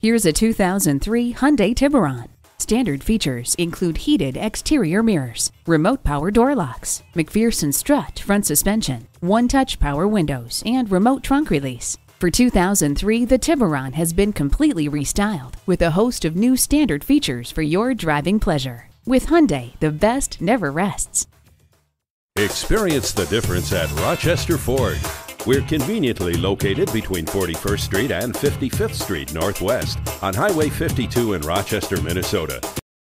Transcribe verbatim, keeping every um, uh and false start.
Here's a two thousand three Hyundai Tiburon. Standard features include heated exterior mirrors, remote power door locks, McPherson strut front suspension, one-touch power windows, and remote trunk release. For two thousand three, the Tiburon has been completely restyled with a host of new standard features for your driving pleasure. With Hyundai, the best never rests. Experience the difference at Rochester Ford. We're conveniently located between forty-first Street and fifty-fifth Street Northwest on Highway fifty-two in Rochester, Minnesota.